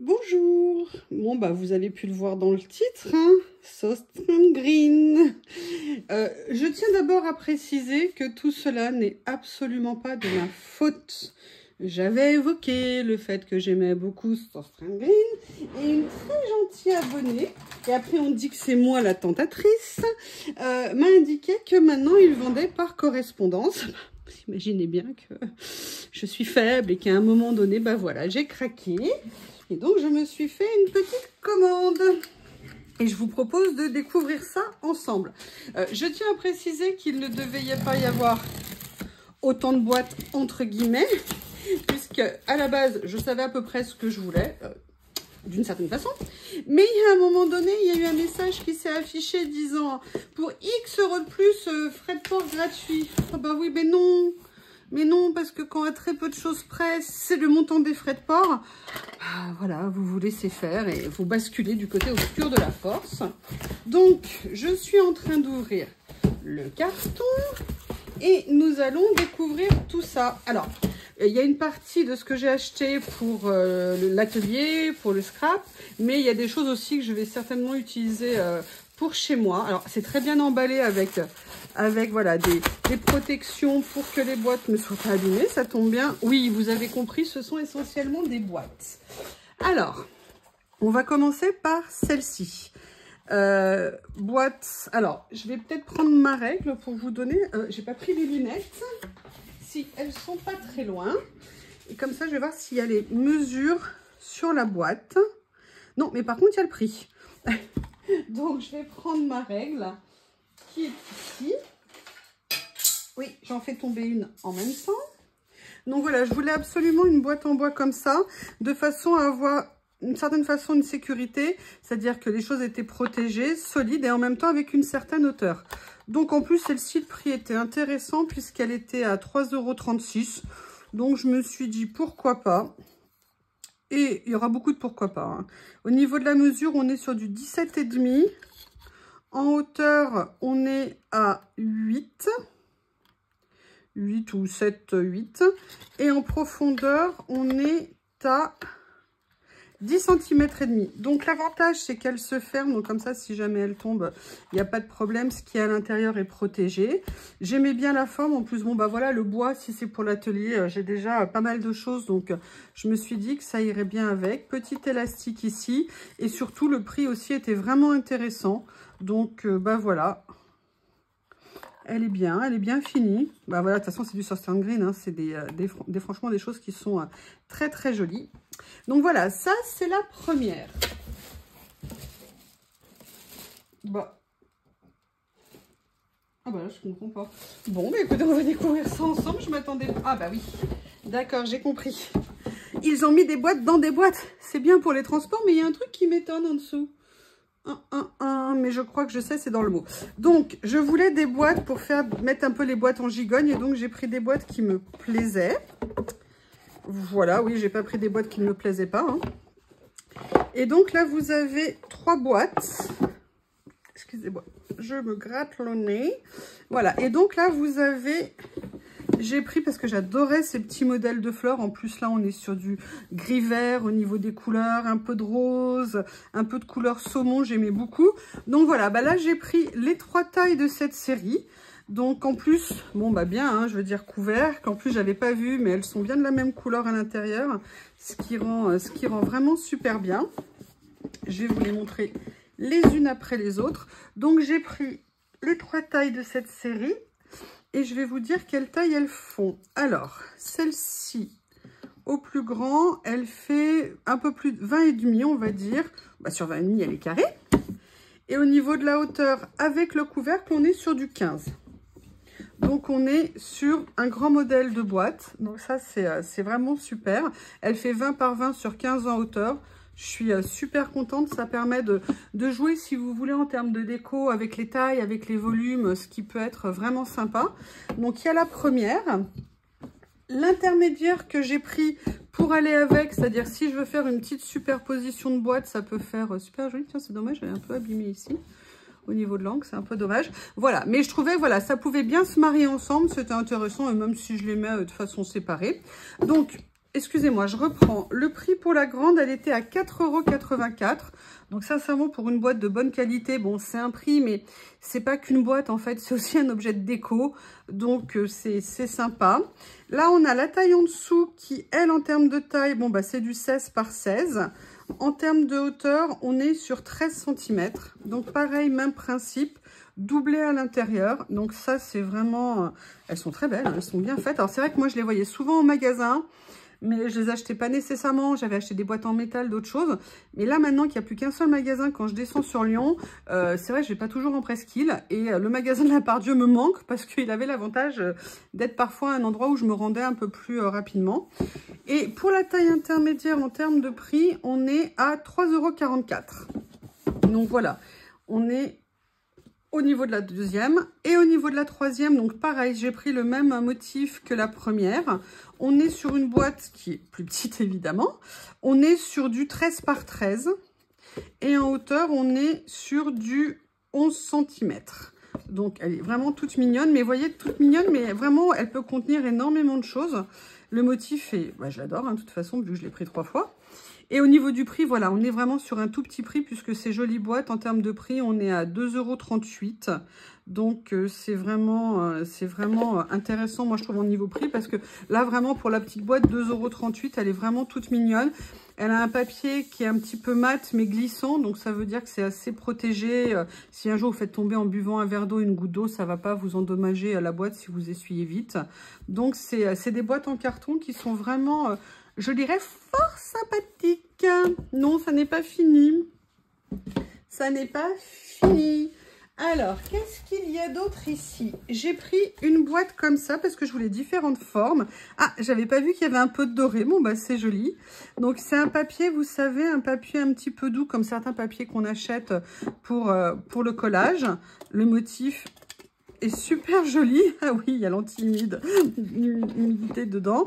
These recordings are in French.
Bonjour. Bon, bah, vous avez pu le voir dans le titre, hein, Soft Green. Je tiens d'abord à préciser que tout cela n'est absolument pas de ma faute. J'avais évoqué le fait que j'aimais beaucoup Soft Green et une très gentille abonnée, et après on dit que c'est moi la tentatrice, m'a indiqué que maintenant il vendait par correspondance. Vous imaginez bien que je suis faible et qu'à un moment donné, bah voilà, j'ai craqué. Et donc, je me suis fait une petite commande. Et je vous propose de découvrir ça ensemble. Je tiens à préciser qu'il ne devait pas y avoir autant de boîtes, entre guillemets, puisque à la base, je savais à peu près ce que je voulais, d'une certaine façon. Mais à un moment donné, il y a eu un message qui s'est affiché disant « Pour X € de plus, frais de port gratuit ». Ah bah oui, mais non. Mais non, parce que quand à très peu de choses près, c'est le montant des frais de port. Ah, voilà, vous vous laissez faire et vous basculez du côté obscur de la force. Donc, je suis en train d'ouvrir le carton et nous allons découvrir tout ça. Alors, il y a une partie de ce que j'ai acheté pour l'atelier, pour le scrap, mais il y a des choses aussi que je vais certainement utiliser pour chez moi. Alors, c'est très bien emballé avec voilà, des protections pour que les boîtes ne soient pas abîmées. Ça tombe bien. Oui, vous avez compris, ce sont essentiellement des boîtes. Alors, on va commencer par celle-ci. Boîte. Alors, je vais peut-être prendre ma règle pour vous donner. J'ai pas pris les lunettes. Si, elles sont pas très loin. Et comme ça, je vais voir s'il y a les mesures sur la boîte. Non, mais par contre, il y a le prix. Donc, je vais prendre ma règle qui est ici. Oui, j'en fais tomber une en même temps. Donc voilà, je voulais absolument une boîte en bois comme ça, de façon à avoir une certaine façon une sécurité, c'est-à-dire que les choses étaient protégées, solides et en même temps avec une certaine hauteur. Donc en plus, celle-ci, le prix était intéressant puisqu'elle était à 3,36 €. Donc je me suis dit pourquoi pas. Et il y aura beaucoup de pourquoi pas, hein. Au niveau de la mesure, on est sur du 17,5 €. En hauteur, on est à 8 ou 7, 8. Et en profondeur, on est à 10 cm et demi. Donc l'avantage, c'est qu'elle se ferme. Donc comme ça, si jamais elle tombe, il n'y a pas de problème. Ce qui est à l'intérieur est protégé. J'aimais bien la forme. En plus, bon, bah voilà, le bois, si c'est pour l'atelier, j'ai déjà pas mal de choses. Donc je me suis dit que ça irait bien avec. Petit élastique ici. Et surtout, le prix aussi était vraiment intéressant. Donc, bah voilà. Elle est bien finie. Bah voilà, de toute façon, c'est du Soft Green, hein, c'est franchement des choses qui sont très très jolies. Donc voilà, ça c'est la première. Bah. Ah bah là, je comprends pas. Bon, bah écoutez, on va découvrir ça ensemble. Je m'attendais. Ah bah oui. D'accord, j'ai compris. Ils ont mis des boîtes dans des boîtes. C'est bien pour les transports, mais il y a un truc qui m'étonne en dessous. Mais je crois que je sais, c'est dans le mot. Donc, je voulais des boîtes pour mettre un peu les boîtes en gigogne. Et donc, j'ai pris des boîtes qui me plaisaient. Voilà, oui, j'ai pas pris des boîtes qui ne me plaisaient pas, hein. Et donc, là, vous avez 3 boîtes. Excusez-moi, je me gratte le nez. Voilà, et donc là, vous avez... J'ai pris parce que j'adorais ces petits modèles de fleurs. En plus, là, on est sur du gris-vert au niveau des couleurs, un peu de rose, un peu de couleur saumon. J'aimais beaucoup. Donc, voilà. Bah là, j'ai pris les 3 tailles de cette série. Donc, en plus, bon, bah bien, hein, je veux dire couvercle. En plus, j'avais pas vu, mais elles sont bien de la même couleur à l'intérieur. Ce qui rend vraiment super bien. Je vais vous les montrer les unes après les autres. Donc, j'ai pris les 3 tailles de cette série. Et je vais vous dire quelle taille elles font. Alors, celle-ci, au plus grand, elle fait un peu plus de 20,5, on va dire. Bah, sur 20,5, elle est carrée. Et au niveau de la hauteur, avec le couvercle, on est sur du 15. Donc, on est sur un grand modèle de boîte. Donc, ça, c'est vraiment super. Elle fait 20 par 20 sur 15 en hauteur. Je suis super contente, ça permet de jouer si vous voulez en termes de déco avec les tailles, avec les volumes, ce qui peut être vraiment sympa. Donc il y a la première, l'intermédiaire que j'ai pris pour aller avec, c'est-à-dire si je veux faire une petite superposition de boîtes, ça peut faire super joli. Tiens, c'est dommage, elle est un peu abîmée ici. Au niveau de l'angle, c'est un peu dommage. Voilà, mais je trouvais, voilà, ça pouvait bien se marier ensemble, c'était intéressant, et même si je les mets de façon séparée. Donc, excusez-moi, je reprends. Le prix pour la grande, elle était à 4,84 €. Donc sincèrement, pour une boîte de bonne qualité, bon, c'est un prix, mais c'est pas qu'une boîte, en fait, c'est aussi un objet de déco. Donc, c'est sympa. Là, on a la taille en dessous qui, elle, en termes de taille, bon, bah, c'est du 16 par 16. En termes de hauteur, on est sur 13 cm. Donc, pareil, même principe, doublé à l'intérieur. Donc, ça, c'est vraiment... elles sont très belles, hein, elles sont bien faites. Alors, c'est vrai que moi, je les voyais souvent au magasin, mais je les achetais pas nécessairement. J'avais acheté des boîtes en métal, d'autres choses. Mais là, maintenant qu'il n'y a plus qu'un seul magasin, quand je descends sur Lyon, c'est vrai que je vais pas toujours en presqu'île. Et le magasin de la Part-Dieu me manque parce qu'il avait l'avantage d'être parfois un endroit où je me rendais un peu plus rapidement. Et pour la taille intermédiaire, en termes de prix, on est à 3,44 €. Donc voilà, on est au niveau de la deuxième et au niveau de la troisième. Donc pareil, j'ai pris le même motif que la première. On est sur une boîte qui est plus petite évidemment. On est sur du 13 par 13 et en hauteur, on est sur du 11 cm. Donc elle est vraiment toute mignonne, mais vous voyez, toute mignonne, mais vraiment, elle peut contenir énormément de choses. Le motif est, bah, je l'adore, hein, de toute façon, vu que je l'ai pris 3 fois. Et au niveau du prix, voilà, on est vraiment sur un tout petit prix puisque ces jolies boîtes, en termes de prix, on est à 2,38 €. Donc, c'est vraiment intéressant, moi, je trouve, au niveau prix parce que là, vraiment, pour la petite boîte, 2,38 €, elle est vraiment toute mignonne. Elle a un papier qui est un petit peu mat, mais glissant. Donc, ça veut dire que c'est assez protégé. Si un jour, vous faites tomber en buvant un verre d'eau, une goutte d'eau, ça ne va pas vous endommager la boîte si vous essuyez vite. Donc, c'est des boîtes en carton qui sont vraiment... je dirais fort sympathique. Non, ça n'est pas fini. Ça n'est pas fini. Alors, qu'est-ce qu'il y a d'autre ici? J'ai pris une boîte comme ça parce que je voulais différentes formes. Ah, j'avais pas vu qu'il y avait un peu de doré. Bon, bah, c'est joli. Donc, c'est un papier, vous savez, un papier un petit peu doux, comme certains papiers qu'on achète pour le collage. Le motif est super joli. Ah oui, il y a l'anti-humidité dedans.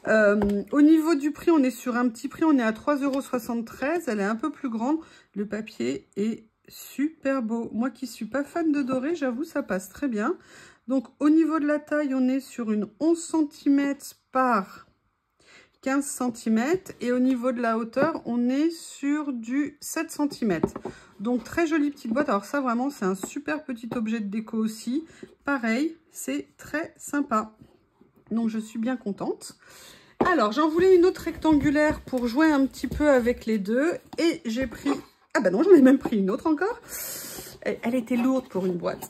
Au niveau du prix, on est sur un petit prix, on est à 3,73 €. Elle est un peu plus grande. Le papier est super beau. Moi qui suis pas fan de doré, j'avoue, ça passe très bien. Donc, au niveau de la taille, on est sur une 11 cm par 15 cm. Et au niveau de la hauteur, on est sur du 7 cm. Donc, très jolie petite boîte. Alors ça, vraiment, c'est un super petit objet de déco aussi. Pareil, c'est très sympa. Donc, je suis bien contente. Alors, j'en voulais une autre rectangulaire pour jouer un petit peu avec les deux. Et j'ai pris... ah bah non, j'en ai même pris une autre encore. Elle était lourde pour une boîte.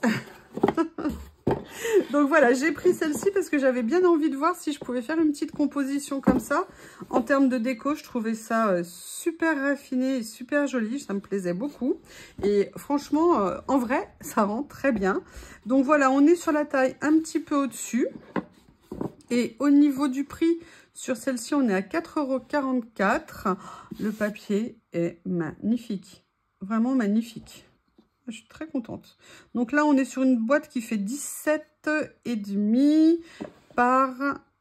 Donc voilà, j'ai pris celle-ci parce que j'avais bien envie de voir si je pouvais faire une petite composition comme ça. En termes de déco, je trouvais ça super raffiné et super joli. Ça me plaisait beaucoup. Et franchement, en vrai, ça rend très bien. Donc voilà, on est sur la taille un petit peu au-dessus. Et au niveau du prix, sur celle-ci, on est à 4,44 €. Le papier est magnifique. Vraiment magnifique. Je suis très contente. Donc là, on est sur une boîte qui fait 17,5 par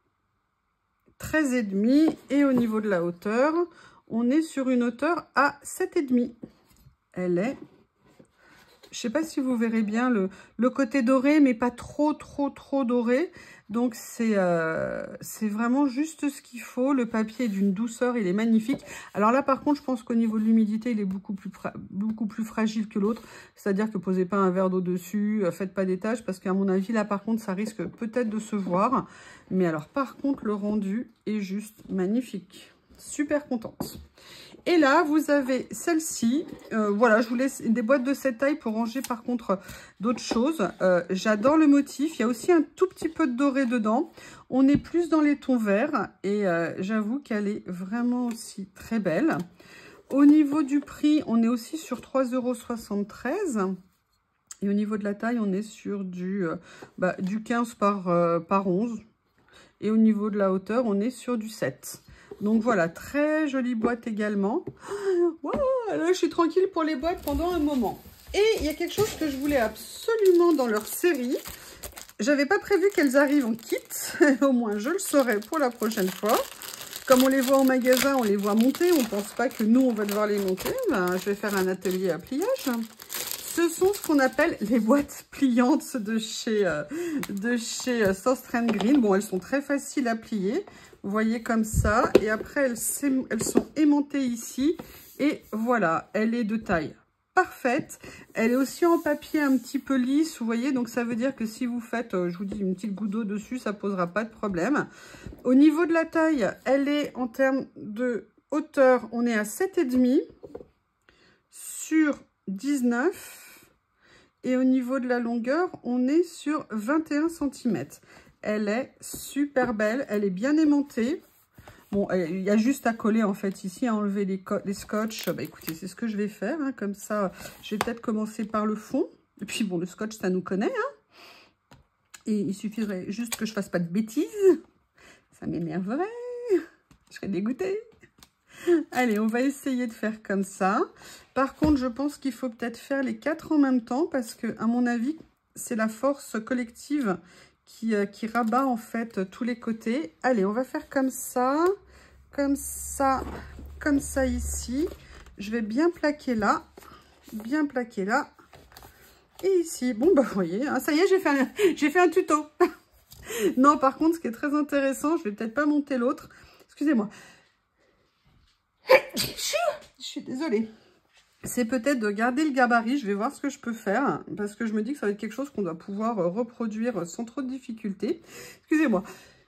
13,5. Et au niveau de la hauteur, on est sur une hauteur à 7,5. Elle est... je ne sais pas si vous verrez bien le côté doré, mais pas trop doré. Donc, c'est vraiment juste ce qu'il faut. Le papier est d'une douceur, il est magnifique. Alors là, par contre, je pense qu'au niveau de l'humidité, il est beaucoup plus fragile que l'autre. C'est-à-dire que posez pas un verre d'eau dessus, faites pas des taches, parce qu'à mon avis, là, par contre, ça risque peut-être de se voir. Mais alors, par contre, le rendu est juste magnifique. Super contente. Et là, vous avez celle-ci. Voilà, je vous laisse des boîtes de cette taille pour ranger par contre d'autres choses. J'adore le motif. Il y a aussi un tout petit peu de doré dedans. On est plus dans les tons verts et j'avoue qu'elle est vraiment aussi très belle. Au niveau du prix, on est aussi sur 3,73 €. Et au niveau de la taille, on est sur du 15 par 11. Et au niveau de la hauteur, on est sur du 7. Donc voilà, très jolie boîte également. Wow, là, je suis tranquille pour les boîtes pendant un moment. Et il y a quelque chose que je voulais absolument dans leur série. J'avais pas prévu qu'elles arrivent en kit. Au moins, je le saurai pour la prochaine fois. Comme on les voit en magasin, on les voit monter. On pense pas que nous, on va devoir les monter. Ben, je vais faire un atelier à pliage. Ce sont ce qu'on appelle les boîtes pliantes de chez Source Trend Green. Bon, elles sont très faciles à plier. Vous voyez comme ça. Et après, elles sont aimantées ici. Et voilà, elle est de taille parfaite. Elle est aussi en papier un petit peu lisse, vous voyez. Donc, ça veut dire que si vous faites, je vous dis, une petite goutte d'eau dessus, ça posera pas de problème. Au niveau de la taille, elle est en termes de hauteur, on est à 7,5 sur 19. Et au niveau de la longueur, on est sur 21 cm. Elle est super belle, elle est bien aimantée. Bon, il y a juste à coller en fait ici, à enlever les scotch. Bah écoutez, c'est ce que je vais faire. Hein, comme ça, je vais peut-être commencer par le fond. Et puis bon, le scotch, ça nous connaît. Hein. Et il suffirait juste que je fasse pas de bêtises. Ça m'énerverait. Je serais dégoûtée. Allez, on va essayer de faire comme ça. Par contre, je pense qu'il faut peut-être faire les 4 en même temps parce que, à mon avis, c'est la force collective qui rabat en fait tous les côtés. Allez, on va faire comme ça ici. Je vais bien plaquer là, et ici. Bon, bah, vous voyez, hein, ça y est, j'ai fait un tuto. Non, par contre, ce qui est très intéressant, je vais peut-être pas monter l'autre. Excusez-moi. Je suis désolée. C'est peut-être de garder le gabarit. Je vais voir ce que je peux faire. Parce que je me dis que ça va être quelque chose qu'on doit pouvoir reproduire sans trop de difficulté. Excusez-moi.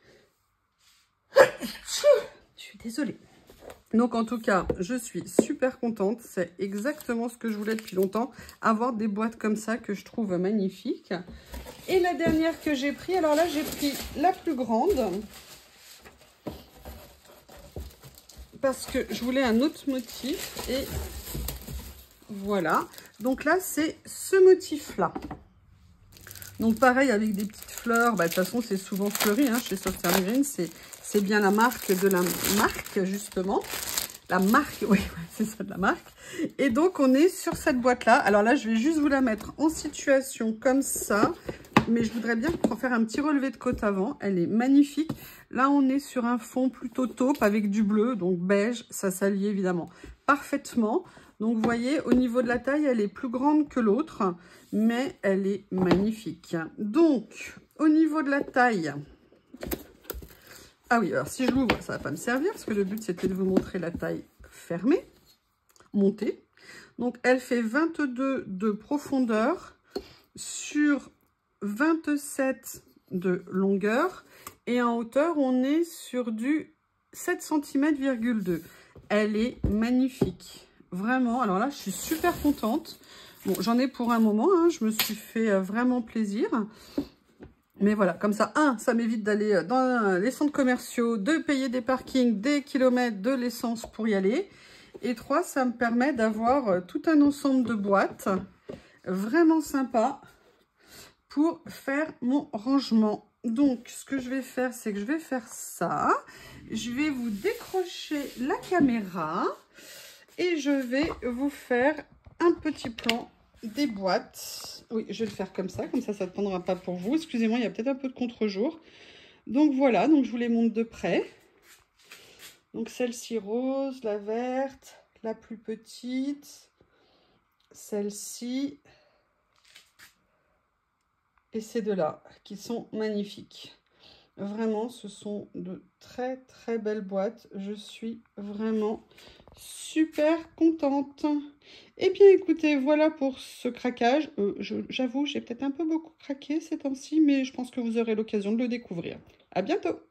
Je suis désolée. Donc, en tout cas, je suis super contente. C'est exactement ce que je voulais depuis longtemps. Avoir des boîtes comme ça que je trouve magnifiques. Et la dernière que j'ai pris, alors là, j'ai pris la plus grande. Parce que je voulais un autre motif. Et voilà. Donc là, c'est ce motif-là. Donc pareil, avec des petites fleurs. Bah, de toute façon, c'est souvent fleuri. Hein, chez Soft & Green, c'est bien la marque de la marque, justement. La marque, oui, c'est ça, de la marque. Et donc, on est sur cette boîte-là. Alors là, je vais juste vous la mettre en situation comme ça. Mais je voudrais bien faire un petit relevé de côte avant. Elle est magnifique. Là, on est sur un fond plutôt taupe avec du bleu, donc beige. Ça s'allie évidemment parfaitement. Donc, vous voyez, au niveau de la taille, elle est plus grande que l'autre, mais elle est magnifique. Donc, au niveau de la taille... Ah oui, alors si je l'ouvre, ça ne va pas me servir, parce que le but, c'était de vous montrer la taille fermée, montée. Donc, elle fait 22 de profondeur sur 27 de longueur. Et en hauteur, on est sur du 7 cm,2 cm. Elle est magnifique. Vraiment, alors là, je suis super contente. Bon, j'en ai pour un moment, hein, je me suis fait vraiment plaisir. Mais voilà, comme ça, ça m'évite d'aller dans les centres commerciaux, de payer des parkings, des kilomètres, de l'essence pour y aller. Et 3, ça me permet d'avoir tout un ensemble de boîtes vraiment sympa pour faire mon rangement. Donc, ce que je vais faire, c'est que je vais faire ça. Je vais vous décrocher la caméra et je vais vous faire un petit plan des boîtes. Oui, je vais le faire comme ça ça ne prendra pas pour vous. Excusez-moi, il y a peut-être un peu de contre-jour. Donc voilà, donc je vous les montre de près. Donc celle-ci rose, la verte, la plus petite, celle-ci et ces deux-là qui sont magnifiques. Vraiment, ce sont de très très belles boîtes. Je suis vraiment super contente. Et bien écoutez, voilà pour ce craquage. J'avoue, j'ai peut-être un peu beaucoup craqué ces temps-ci, mais je pense que vous aurez l'occasion de le découvrir. À bientôt!